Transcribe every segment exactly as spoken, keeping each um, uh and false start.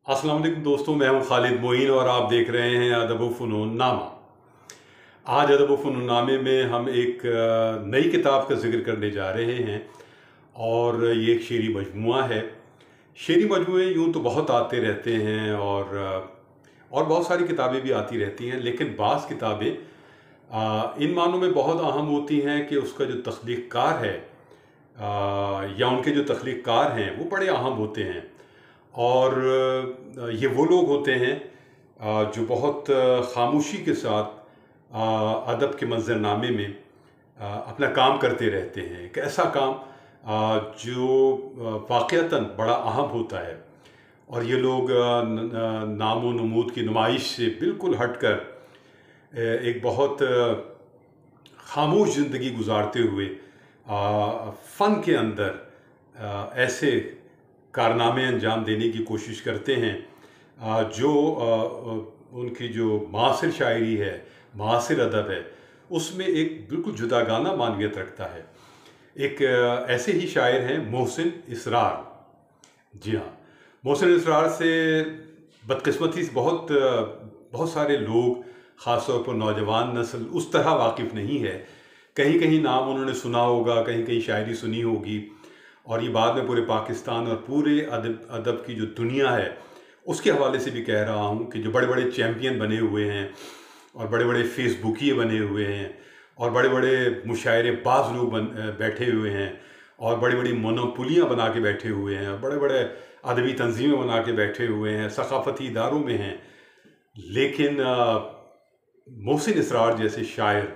अस्सलाम वालेकुम दोस्तों, मैं हूं खालिद मोइन और आप देख रहे हैं अदब व फ़नून नामा। आज अदब व फ़नून नामे में हम एक नई किताब का जिक्र करने जा रहे हैं और ये एक शेरी मजमूआ है। शेरी मजमूए यूं तो बहुत आते रहते हैं और और बहुत सारी किताबें भी आती रहती हैं, लेकिन बाज़ किताबें इन मानों में बहुत अहम होती हैं कि उसका जो तख्लीक़कार है आ, या उनके जो तख्लीक़कार हैं वो बड़े अहम होते हैं। और ये वो लोग होते हैं जो बहुत खामोशी के साथ अदब के मंज़रनामे में अपना काम करते रहते हैं। एक ऐसा काम जो वाक़अतन बड़ा अहम होता है और ये लोग नामो नमूद की नुमाइश से बिल्कुल हटकर एक बहुत खामोश ज़िंदगी गुजारते हुए फ़न के अंदर ऐसे कारनामे अंजाम देने की कोशिश करते हैं जो उनकी जो मासिर शायरी है, मासिर अदब है, उसमें एक बिल्कुल जुदागाना मानवियत रखता है। एक ऐसे ही शायर हैं मोहसिन इसरार। जी हाँ, मोहसिन इसरार से बदकिस्मती से बहुत बहुत सारे लोग, ख़ास तौर पर नौजवान नस्ल, उस तरह वाकिफ़ नहीं है। कहीं कहीं नाम उन्होंने सुना होगा, कहीं कहीं शायरी सुनी होगी, और ये बाद में पूरे पाकिस्तान और पूरे अदब अदब की जो दुनिया है उसके हवाले से भी कह रहा हूँ कि जो बड़े बड़े चैम्पियन बने हुए हैं और बड़े बड़े फेसबुकिए बने हुए हैं और बड़े बड़े मुशायरे बाज लोग बन बैठे हुए हैं और बड़ी बड़ी मोनोपुलियाँ बना के बैठे हुए हैं और बड़े बड़े अदबी तंजीमें बना के बैठे हुए हैं, सकाफ़ती इदारों में हैं, लेकिन मोहसिन इसरार जैसे शायर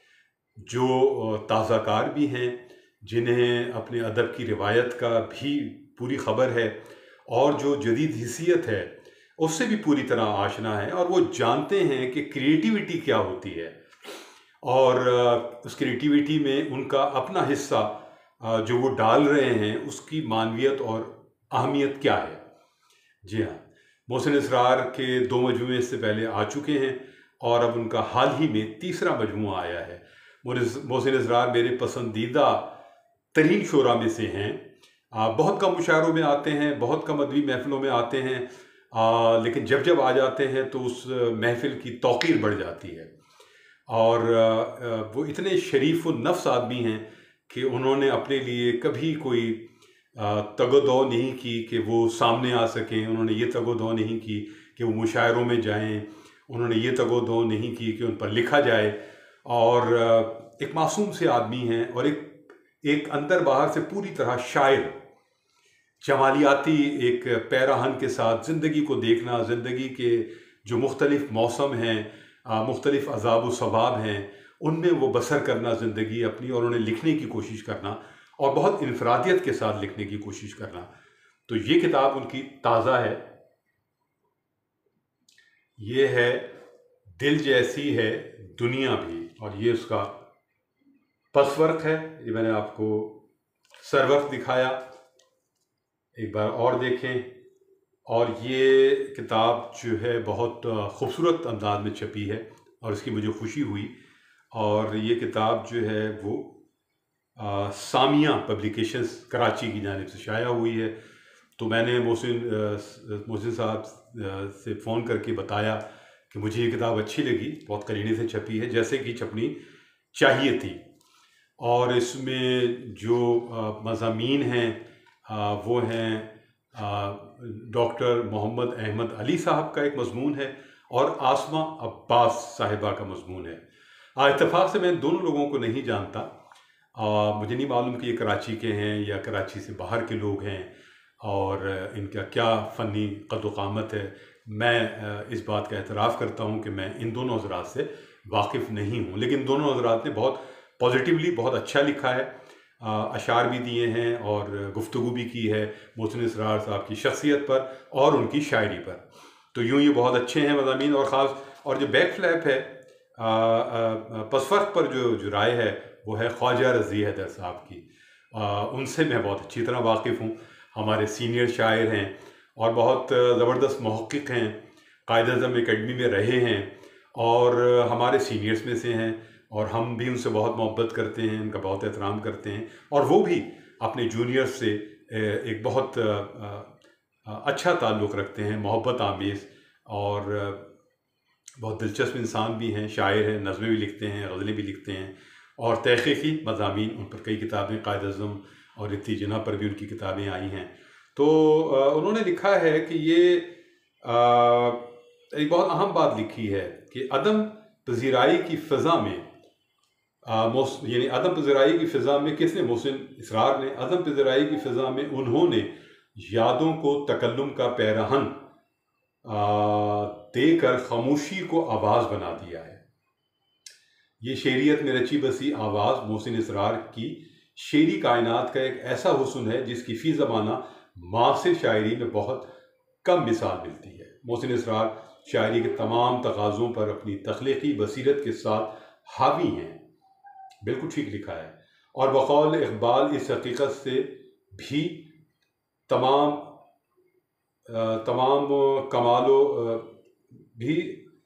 जो ताज़ाकार भी हैं, जिन्हें अपने अदब की रिवायत का भी पूरी ख़बर है और जो जदीद हिस्सियत है उससे भी पूरी तरह आशना है, और वो जानते हैं कि क्रिएटिविटी क्या होती है और उस क्रिएटिविटी में उनका अपना हिस्सा जो वो डाल रहे हैं उसकी मानवियत और अहमियत क्या है। जी हाँ, मोहसिन इसरार के दो मजमूए इससे पहले आ चुके हैं और अब उनका हाल ही में तीसरा मजमूआ आया है। मोहसिन इसरार मेरे पसंदीदा तरीन शोरा में से हैं। आ, बहुत कम मुशायरों में आते हैं, बहुत कम अदबी महफ़िलों में आते हैं, आ, लेकिन जब जब आ जाते हैं तो उस महफ़िल की तौक़ीर बढ़ जाती है। और आ, वो इतने शरीफ व नफ्स आदमी हैं कि उन्होंने अपने लिए कभी कोई तगोदो नहीं की कि वो सामने आ सकें, उन्होंने ये तगोदो नहीं की कि वो मुशायरों में जाएं, उन्होंने ये तगोदो नहीं की कि उन पर लिखा जाए। और एक मासूम से आदमी हैं और एक एक अंदर बाहर से पूरी तरह शायर, जमालियाती एक पैराहन के साथ ज़िंदगी को देखना, ज़िंदगी के जो मुख्तलिफ़ मौसम हैं, मुख्तलिफ़ अज़ाब व सबाब हैं, उनमें वो बसर करना ज़िंदगी अपनी, और उन्हें लिखने की कोशिश करना और बहुत इनफरादियत के साथ लिखने की कोशिश करना। तो ये किताब उनकी ताज़ा है, ये है दिल जैसी है दुनिया भी, और ये उसका पसवर्क है। ये मैंने आपको सरवर्क दिखाया, एक बार और देखें। और ये किताब जो है बहुत ख़ूबसूरत अंदाज में छपी है और इसकी मुझे खुशी हुई। और ये किताब जो है वो आ, सामिया पब्लिकेशंस कराची की जानिब से शाया हुई है। तो मैंने मोहसिन मोहसिन साहब से फ़ोन करके बताया कि मुझे ये किताब अच्छी लगी, बहुत करीने से छपी है, जैसे कि छपनी चाहिए थी। और इसमें जो मज़ामीन हैं आ, वो हैं डॉक्टर मोहम्मद अहमद अली साहब का एक मज़मून है और आसमा अब्बास साहिबा का मज़मून है। इत्तेफाक से मैं दोनों लोगों को नहीं जानता, आ, मुझे नहीं मालूम कि ये कराची के हैं या कराची से बाहर के लोग हैं और इनका क्या फ़नी क़द्र क़ामत है। मैं इस बात का एतराफ़ करता हूँ कि मैं इन दोनों हज़रात से वाकिफ़ नहीं हूँ, लेकिन दोनों हज़रात ने बहुत पॉजिटिवली बहुत अच्छा लिखा है, अशार भी दिए हैं और गुफ्तगू भी की है मोहसिन इसरार साहब की शख्सियत पर और उनकी शायरी पर। तो यूँ ये बहुत अच्छे हैं मज़ामीन। और ख़ास और जो बैक फ्लैप है पसवर्क पर जो जो राय है वो है ख्वाजा रज़ी हैदर साहब की। आ, उनसे मैं बहुत अच्छी तरह वाकिफ़ हूँ, हमारे सीनियर शायर हैं और बहुत ज़बरदस्त मुहक़्क़िक़ हैं, कायद-ए-आज़म एकेडमी में रहे हैं और हमारे सीनियर्स में से हैं, और हम भी उनसे बहुत मोहब्बत करते हैं, उनका बहुत एहतराम करते हैं, और वो भी अपने जूनियर्स से एक बहुत अच्छा ताल्लुक़ रखते हैं, मोहब्बत आमेज़, और बहुत दिलचस्प इंसान भी हैं, शायर हैं, नज़में भी लिखते हैं, ग़ज़लें भी लिखते हैं, और तहक़ीक़ी मज़ामीन उन पर कई किताबें, क़ायद-ए-आज़म और इत्ती-जिना पर भी उनकी किताबें आई हैं। तो उन्होंने लिखा है कि ये एक बहुत अहम बात लिखी है कि अदम पज़ीराई की फ़ज़ा में, यानी अदम पज़ीराई की फ़ज़ा में किसने? मोहसिन इसरार ने। अदम पज़ीराई की फ़ज़ा में उन्होंने यादों को तकल्लुम का पैरहन देकर खामोशी को आवाज़ बना दिया है। ये शेरियत में रची बसी आवाज़ मोहसिन इसरार की शेरी कायनात का एक ऐसा हुस्न है जिसकी फ़ी ज़माना मासिर शायरी में बहुत कम मिसाल मिलती है। मोहसिन इसरार शायरी के तमाम तकाज़ों पर अपनी तख्लीक़ी बसीरत के साथ हावी हैं। बिल्कुल ठीक लिखा है। और बक़ौल इक़बाल इस हकीकत से भी तमाम तमाम कमालो भी,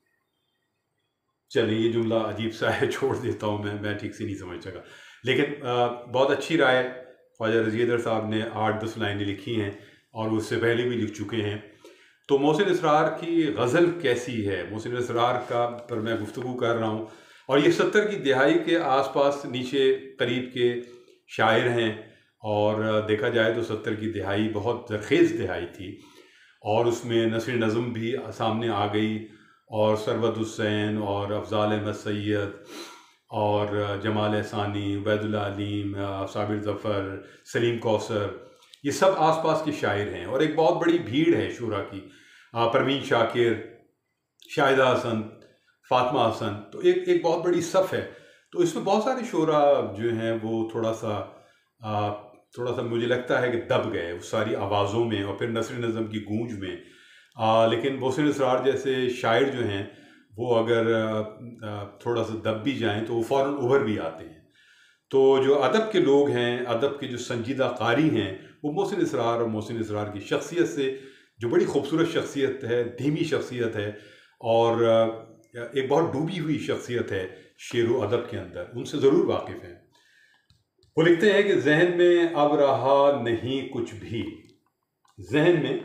चलिए ये जुमला अजीब सा है, छोड़ देता हूँ मैं मैं ठीक से नहीं समझ सका, लेकिन बहुत अच्छी राय ख्वाजा रज़ी हैदर साहब ने आठ दस लाइनें लिखी हैं और उससे पहले भी लिख चुके हैं। तो मोहसिन इसरार की गज़ल कैसी है, मोहसिन इसरार का पर मैं गुफ्तगू कर रहा हूँ, और ये सत्तर की दिहाई के आसपास नीचे करीब के शायर हैं, और देखा जाए तो सत्तर की दिहाई बहुत ज़रख़ेज़ दिहाई थी, और उसमें नस्र नज़म भी सामने आ गई, और सरवत हुसैन और अफ़ज़ाल अहमद सैयद और जमाल एहसानी, उबैदुल्लाह अलीम, साबिर ज़फ़र, सलीम कौसर, ये सब आसपास के शायर हैं। और एक बहुत बड़ी भीड़ है शुरा की, परवीन शाकिर, शाहिदा हसन, फ़ातिमा हसन, तो एक एक बहुत बड़ी सफ़ है। तो इसमें बहुत सारे शुरा जो हैं वो थोड़ा सा आ, थोड़ा सा मुझे लगता है कि दब गए उस सारी आवाज़ों में और फिर नस्र नज़म की गूंज में। आ, लेकिन मोहसिन इसरार जैसे शायर जो हैं वो अगर आ, थोड़ा सा दब भी जाएं तो वो फ़ौरन उभर भी आते हैं। तो जो अदब के लोग हैं, अदब के जो संजीदा कारी हैं, वो मोहसिन इसरार और मोहसिन इसरार की शख्सियत से, जो बड़ी खूबसूरत शख्सियत है, धीमी शख्सियत है और एक बहुत डूबी हुई शख्सियत है शेर व अदब के अंदर, उनसे ज़रूर वाकिफ़ हैं। वो लिखते हैं कि जहन में अब रहा नहीं कुछ भी, जहन में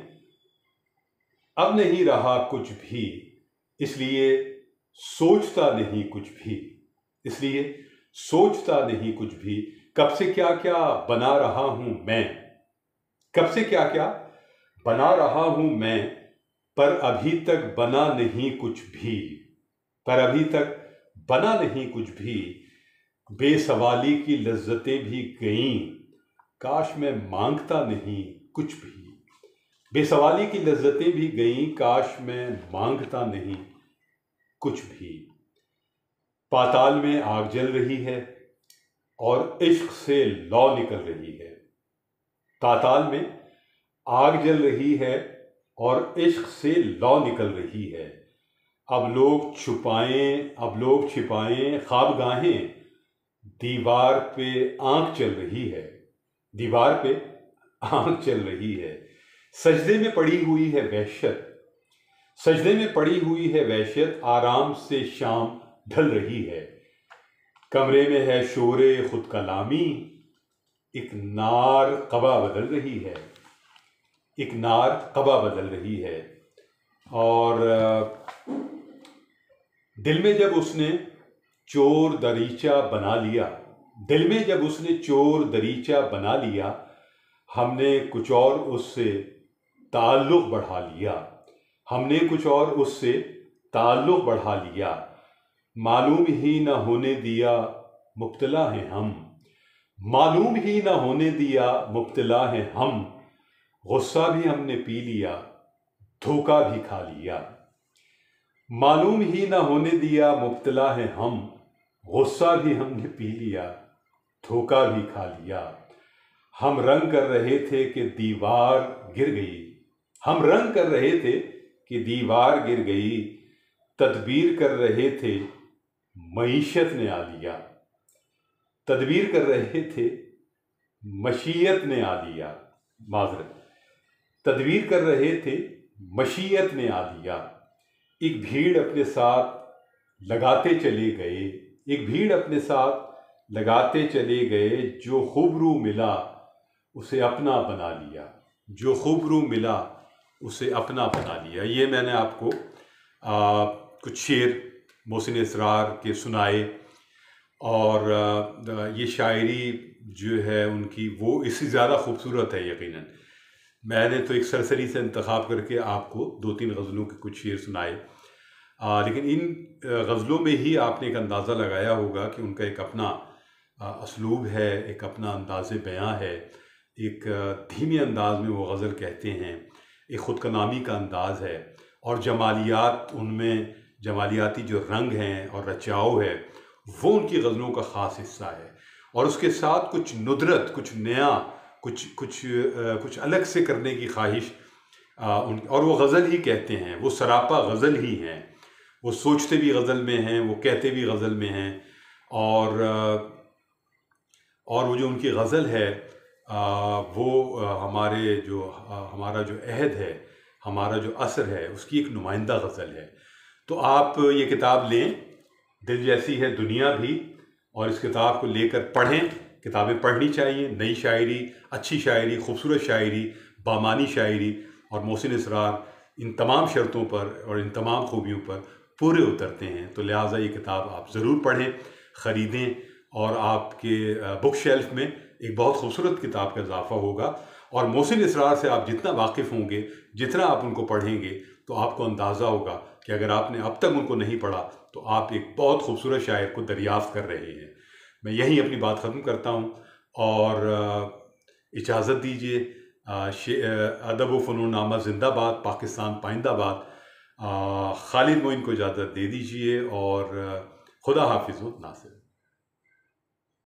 अब नहीं रहा कुछ भी, इसलिए सोचता नहीं कुछ भी, इसलिए सोचता नहीं कुछ भी। कब से क्या क्या बना रहा हूं मैं, कब से क्या क्या बना रहा हूं मैं, पर अभी तक बना नहीं कुछ भी, पर अभी तक बना नहीं कुछ भी। बेसवाली की लज्जतें भी गईं, काश मैं मांगता नहीं कुछ भी। बेसवाली की लज्जतें भी गईं, काश मैं मांगता नहीं कुछ भी। पाताल में आग जल रही है और इश्क से लौ निकल रही है, पाताल में आग जल रही है और इश्क से लौ निकल रही है। अब लोग छुपाएं, अब लोग छिपाएं ख्वाबगाहें, दीवार पे आंख चल रही है, दीवार पे आंख चल रही है। सजदे में पड़ी हुई है वहशत, सजदे में पड़ी हुई है वहशत, आराम से शाम ढल रही है। कमरे में है शोरे खुद कलामी, एक नार क़बा बदल रही है, एक नार क़बा बदल रही है। और दिल में जब उसने चोर दरीचा बना लिया, दिल में जब उसने चोर दरीचा बना लिया, हमने कुछ और उससे ताल्लुक़ बढ़ा लिया, हमने कुछ और उससे ताल्लुक़ बढ़ा लिया। मालूम ही न होने दिया मुब्तला हैं हम, मालूम ही न होने दिया मुब्तला हैं हम। गुस्सा भी हमने पी लिया, धोखा भी खा लिया। मालूम ही न होने दिया मुब्तला हैं हम, गुस्सा भी हमने पी लिया, धोखा भी खा लिया। हम रंग कर रहे थे कि दीवार गिर गई, हम रंग कर रहे थे कि दीवार गिर गई। तदबीर कर रहे थे मईशत ने आ लिया, तदबीर कर रहे थे मशीयत ने आ लिया, माजरत तदबीर कर रहे थे मशीयत ने आ लिया। एक भीड़ अपने साथ लगाते चले गए, एक भीड़ अपने साथ लगाते चले गए, जो खूबरू मिला उसे अपना बना लिया, जो खूबरू मिला उसे अपना बना लिया। ये मैंने आपको आ, कुछ शेर मोहसिन इसरार के सुनाए, और आ, ये शायरी जो है उनकी वो इससे ज़्यादा खूबसूरत है यकीनन। मैंने तो एक सरसरी से इंतखाब करके आपको दो तीन गज़लों के कुछ शेर सुनाए, आ, लेकिन इन गज़लों में ही आपने एक अंदाज़ा लगाया होगा कि उनका एक अपना असलूब है, एक अपना अंदाज़ बयां है, एक धीमे अंदाज में वो गज़ल कहते हैं, एक ख़ुद का नामी का अंदाज़ है, और जमालियात उनमें जमालियाती जो रंग हैं और रचाव है वो उनकी गज़लों का ख़ास हिस्सा है। और उसके साथ कुछ नुदरत, कुछ नया, कुछ कुछ कुछ अलग से करने की ख्वाहिश उन, और वो गज़ल ही कहते हैं, वो सरापा गज़ल ही हैं, वो सोचते भी गज़ल में हैं, वो कहते भी गज़ल में हैं। और और वो जो उनकी गज़ल है वो हमारे जो हमारा जो अहद है, हमारा जो असर है, उसकी एक नुमाइंदा गज़ल है। तो आप ये किताब लें, दिल जैसी है दुनिया भी, और इस किताब को लेकर पढ़ें। किताबें पढ़नी चाहिए, नई शायरी, अच्छी शायरी, खूबसूरत शायरी, बामानी शायरी, और मोहसिन इसरार इन तमाम शर्तों पर और इन तमाम खूबियों पर पूरे उतरते हैं। तो लिहाजा ये किताब आप ज़रूर पढ़ें, ख़रीदें, और आपके बुक शेल्फ में एक बहुत खूबसूरत किताब का इजाफ़ा होगा। और मोहसिन इसरार से आप जितना वाकिफ़ होंगे, जितना आप उनको पढ़ेंगे, तो आपको अंदाज़ा होगा कि अगर आपने अब तक उनको नहीं पढ़ा तो आप एक बहुत खूबसूरत शायर को दरियाफ़्त कर रहे हैं। मैं यहीं अपनी बात ख़त्म करता हूँ, और इजाज़त दीजिए। अदब व फ़नून नामा ज़िंदाबाद, पाकिस्तान पाइंदाबाद। खालिद मोइन को इजाज़त दे दीजिए, और खुदा हाफिज़ व नासिर।